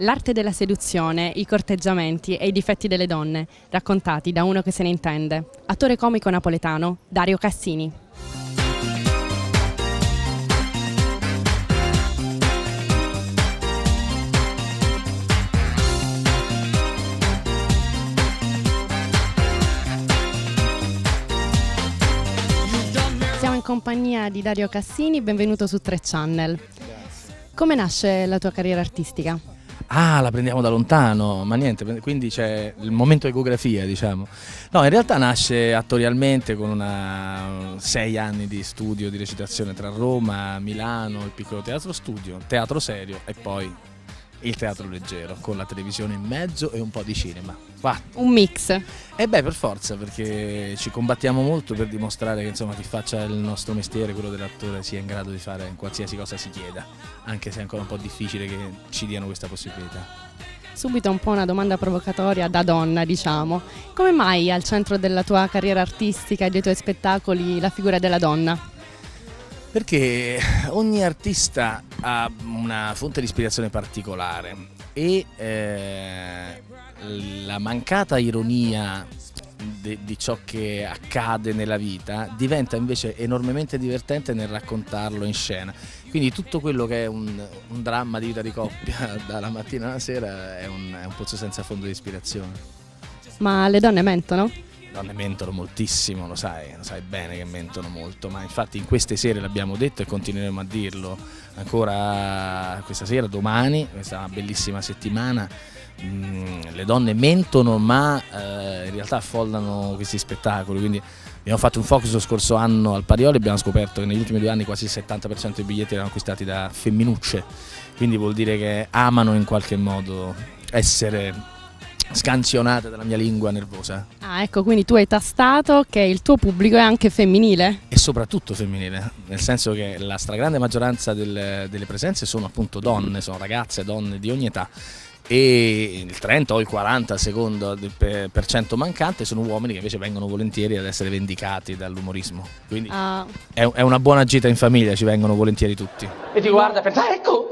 L'arte della seduzione, i corteggiamenti e i difetti delle donne, raccontati da uno che se ne intende. Attore comico napoletano, Dario Cassini. Siamo in compagnia di Dario Cassini, benvenuto su 3 Channel. Come nasce la tua carriera artistica? Ah, la prendiamo da lontano, ma niente, quindi c'è il momento ecografia, diciamo. No, in realtà nasce attorialmente con 6 anni di studio di recitazione tra Roma, Milano, il piccolo teatro studio, teatro serio e poi il teatro leggero, con la televisione in mezzo e un po' di cinema. Va. Un mix. E beh, per forza, perché ci combattiamo molto per dimostrare che insomma chi faccia il nostro mestiere, quello dell'attore, sia in grado di fare qualsiasi cosa si chieda, anche se è ancora un po' difficile che ci diano questa possibilità. Subito un po' una domanda provocatoria da donna, diciamo. Come mai al centro della tua carriera artistica e dei tuoi spettacoli la figura della donna? Perché ogni artista ha una fonte di ispirazione particolare e la mancata ironia di ciò che accade nella vita diventa invece enormemente divertente nel raccontarlo in scena. Quindi tutto quello che è un dramma di vita di coppia dalla mattina alla sera è un pozzo senza fondo di ispirazione. Ma le donne mentono? Le donne mentono moltissimo, lo sai bene che mentono molto, ma infatti in queste sere l'abbiamo detto e continueremo a dirlo ancora questa sera, domani, questa è una bellissima settimana. Le donne mentono ma in realtà affollano questi spettacoli, quindi abbiamo fatto un focus lo scorso anno al Parioli e abbiamo scoperto che negli ultimi 2 anni quasi il 70% dei biglietti erano acquistati da femminucce, quindi vuol dire che amano in qualche modo essere scansionate dalla mia lingua nervosa. Ah, ecco, quindi tu hai tastato che il tuo pubblico è anche femminile? E soprattutto femminile, nel senso che la stragrande maggioranza delle presenze sono appunto donne, sono ragazze, donne di ogni età, e il 30 o il 40 secondo per cento mancante sono uomini che invece vengono volentieri ad essere vendicati dall'umorismo, quindi è una buona gita in famiglia, ci vengono volentieri tutti. E ti guarda e pensa, ecco,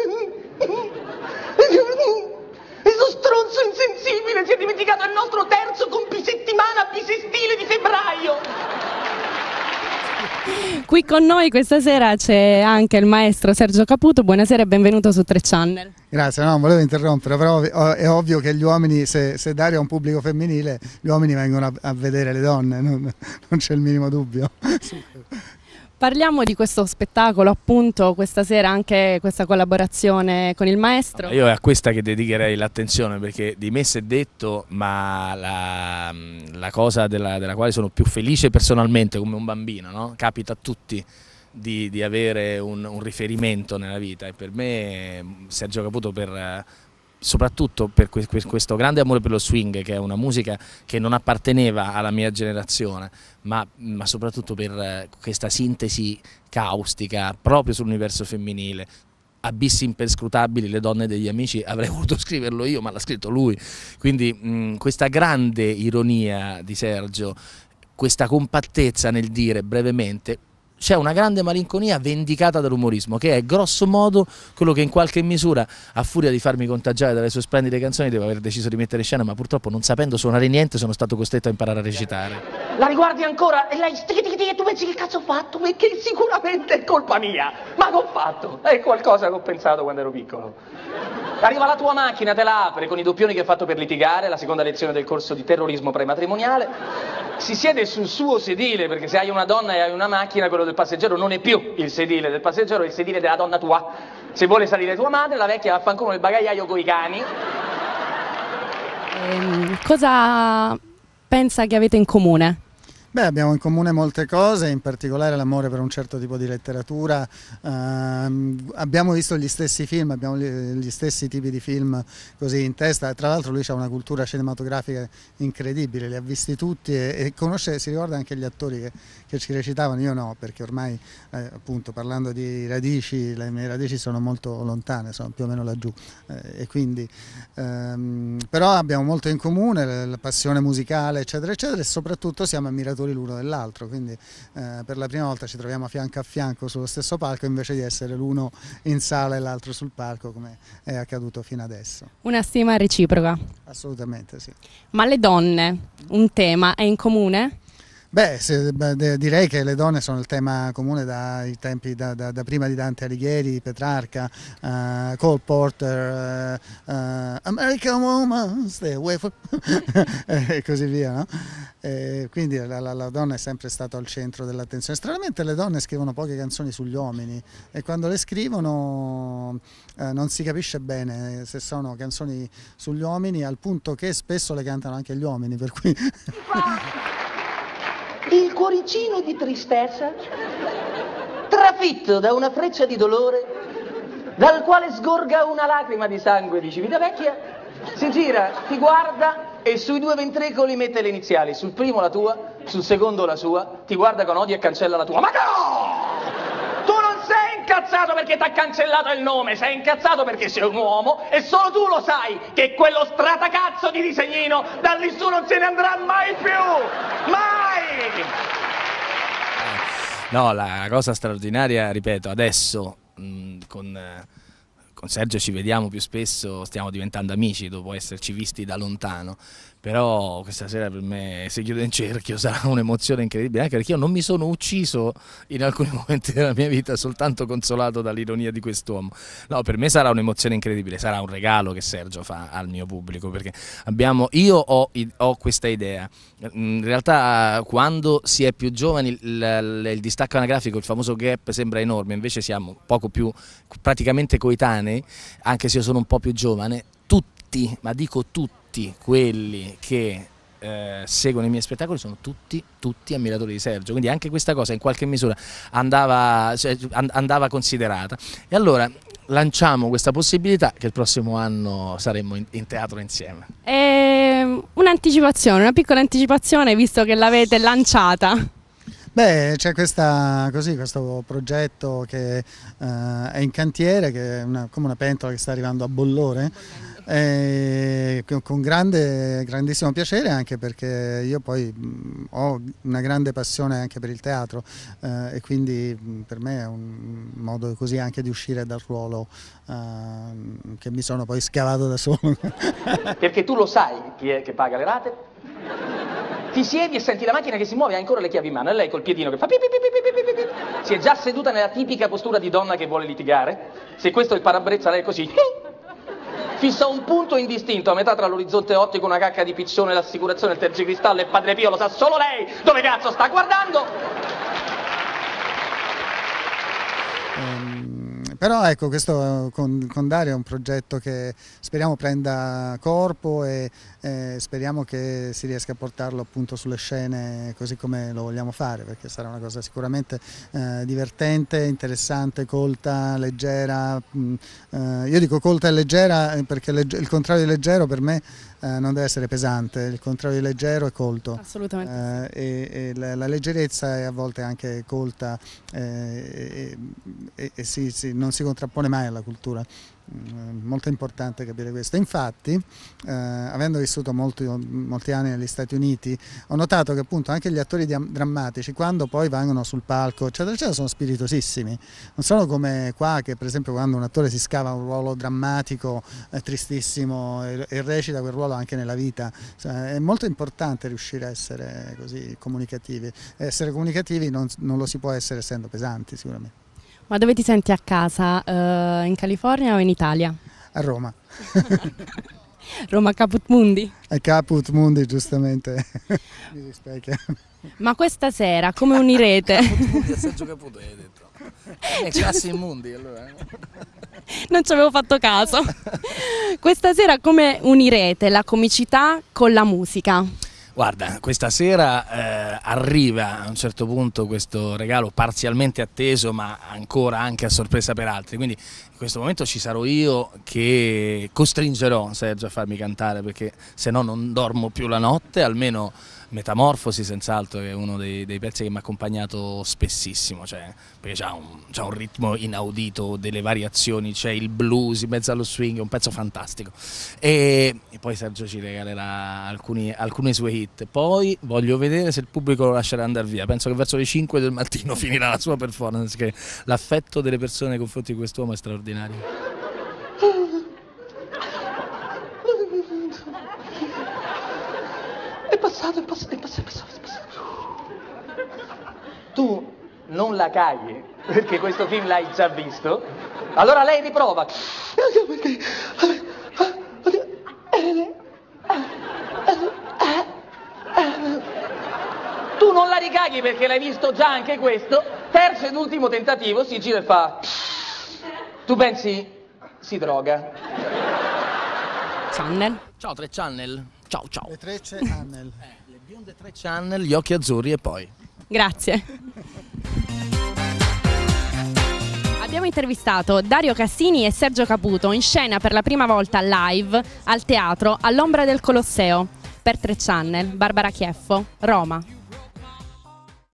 questo stronzo insensibile si è dimenticato il nostro terzo compisettimana bisestile di febbraio. Qui con noi questa sera c'è anche il maestro Sergio Caputo, buonasera e benvenuto su 3 Channel. Grazie, no, non volevo interrompere, però è ovvio che gli uomini, se Dario è un pubblico femminile, gli uomini vengono a vedere le donne, non c'è il minimo dubbio. Parliamo di questo spettacolo, appunto, questa sera anche questa collaborazione con il maestro. Io è a questa che dedicherei l'attenzione, perché di me si è detto, ma la cosa della quale sono più felice personalmente come un bambino, no? Capita a tutti di avere un riferimento nella vita, e per me Sergio Caputo soprattutto per questo grande amore per lo swing, che è una musica che non apparteneva alla mia generazione, ma soprattutto per questa sintesi caustica proprio sull'universo femminile. Abissi imperscrutabili, le donne degli amici, avrei voluto scriverlo io ma l'ha scritto lui, quindi questa grande ironia di Sergio, questa compattezza nel dire brevemente. C'è una grande malinconia vendicata dall'umorismo, che è grosso modo quello che in qualche misura, a furia di farmi contagiare dalle sue splendide canzoni, devo aver deciso di mettere in scena, ma purtroppo non sapendo suonare niente sono stato costretto a imparare a recitare. La riguardi ancora e lei e tu pensi che cazzo ho fatto? Perché sicuramente è colpa mia. Ma che ho fatto? È qualcosa che ho pensato quando ero piccolo. Arriva la tua macchina, te la apre con i doppioni che ha fatto per litigare, la seconda lezione del corso di terrorismo prematrimoniale, si siede sul suo sedile, perché se hai una donna e hai una macchina, quello del passeggero non è più il sedile del passeggero, è il sedile della donna tua. Se vuole salire tua madre, la vecchia vaffanculo nel bagagliaio coi cani. Cosa pensa che avete in comune? Beh, abbiamo in comune molte cose, in particolare l'amore per un certo tipo di letteratura. Abbiamo visto gli stessi film, abbiamo gli stessi tipi di film così in testa. Tra l'altro lui ha una cultura cinematografica incredibile, li ha visti tutti e conosce, si ricorda anche gli attori che ci recitavano. Io no, perché ormai appunto parlando di radici, le mie radici sono molto lontane, sono più o meno laggiù, e quindi però abbiamo molto in comune, la passione musicale eccetera eccetera, e soprattutto siamo ammiratori spettatori l'uno dell'altro, quindi per la prima volta ci troviamo fianco a fianco sullo stesso palco invece di essere l'uno in sala e l'altro sul palco come è accaduto fino adesso. Una stima reciproca. Assolutamente sì. Ma le donne, un tema è in comune? Beh, direi che le donne sono il tema comune dai tempi da prima di Dante Alighieri, Petrarca, Cole Porter, American Woman, stay away from e così via, no? Quindi la donna è sempre stata al centro dell'attenzione. Stranamente le donne scrivono poche canzoni sugli uomini e quando le scrivono non si capisce bene se sono canzoni sugli uomini, al punto che spesso le cantano anche gli uomini, per cui... Il cuoricino di tristezza, trafitto da una freccia di dolore, dal quale sgorga una lacrima di sangue di Civitavecchia, si gira, ti guarda e sui 2 ventricoli mette le iniziali, sul primo la tua, sul secondo la sua, ti guarda con odio e cancella la tua. Ma no! Tu non sei incazzato perché ti ha cancellato il nome, sei incazzato perché sei un uomo e solo tu lo sai che quello stratacazzo di disegnino da lì su non se ne andrà mai più! Mai! No, la cosa straordinaria, ripeto, adesso con Sergio ci vediamo più spesso, stiamo diventando amici dopo esserci visti da lontano, però questa sera per me si chiude in cerchio, sarà un'emozione incredibile, anche perché io non mi sono ucciso in alcuni momenti della mia vita, soltanto consolato dall'ironia di quest'uomo. No, per me sarà un'emozione incredibile, sarà un regalo che Sergio fa al mio pubblico, perché io ho questa idea. In realtà quando si è più giovani il distacco anagrafico, il famoso gap, sembra enorme, invece siamo poco più, praticamente coetanei, anche se io sono un po' più giovane. Tutti, ma dico tutti quelli che seguono i miei spettacoli sono tutti ammiratori di Sergio, quindi anche questa cosa in qualche misura andava considerata, e allora lanciamo questa possibilità che il prossimo anno saremo in teatro insieme. Un'anticipazione, una piccola anticipazione, visto che l'avete lanciata. Beh, c'è questo progetto che è in cantiere, che è come una pentola che sta arrivando a bollore, con grandissimo piacere, anche perché io poi ho una grande passione anche per il teatro, e quindi per me è un modo così anche di uscire dal ruolo che mi sono poi scavato da solo. Perché tu lo sai chi è che paga le rate? Ti siedi e senti la macchina che si muove, ha ancora le chiavi in mano e lei col piedino che fa pip, pip, pip, pip, pip, pip. Si è già seduta nella tipica postura di donna che vuole litigare. Se questo è il parabrezza, lei è così. Fissa un punto indistinto a metà tra l'orizzonte ottico, una cacca di piccione, l'assicurazione, il tergicristallo e Padre Pio, lo sa solo lei dove cazzo sta guardando. Però ecco, questo con Dario è un progetto che speriamo prenda corpo e speriamo che si riesca a portarlo appunto sulle scene così come lo vogliamo fare, perché sarà una cosa sicuramente divertente, interessante, colta, leggera. Io dico colta e leggera perché il contrario di leggero per me non deve essere pesante, il contrario di leggero è colto. Assolutamente. E la leggerezza è a volte anche colta non si contrappone mai alla cultura. Molto importante capire questo. Infatti, avendo vissuto molti anni negli Stati Uniti, ho notato che appunto anche gli attori drammatici, quando poi vanno sul palco, eccetera, eccetera, sono spiritosissimi. Non sono come qua, che per esempio quando un attore si scava un ruolo drammatico, tristissimo, e recita quel ruolo anche nella vita. È molto importante riuscire a essere così comunicativi. Essere comunicativi non lo si può essere essendo pesanti, sicuramente. Ma dove ti senti a casa? In California o in Italia? A Roma. Roma Caput Mundi? A Caput Mundi, giustamente. Mi rispecchia. Ma questa sera come unirete? Caput Mundi a Sergio Caputo, hai detto. Classi Mundi, allora. Non ci avevo fatto caso. Questa sera come unirete la comicità con la musica? Guarda, questa sera arriva a un certo punto questo regalo parzialmente atteso, ma ancora anche a sorpresa per altri, quindi in questo momento ci sarò io che costringerò Sergio a farmi cantare, perché se no non dormo più la notte, almeno Metamorfosi senz'altro, che è uno dei pezzi che mi ha accompagnato spessissimo, cioè, perché c'ha un ritmo inaudito, delle variazioni, c'è il blues in mezzo allo swing, è un pezzo fantastico. E poi Sergio ci regalerà alcune sue hit. Poi voglio vedere se il pubblico lo lascerà andare via, penso che verso le 5 del mattino finirà la sua performance, che l'affetto delle persone nei confronti di quest'uomo è straordinario. È passato. Tu non la cagli, perché questo film l'hai già visto. Allora lei riprova. Tu non la ricaghi perché l'hai visto già anche questo. Terzo ed ultimo tentativo, si gira e fa. Tu pensi si droga? Channel. Ciao 3 Channel, ciao. Le Trecce Annel. Le bionde 3 Channel, gli occhi azzurri e poi. Grazie. Abbiamo intervistato Dario Cassini e Sergio Caputo in scena per la prima volta live al teatro all'Ombra del Colosseo per 3 Channel, Barbara Chieffo, Roma.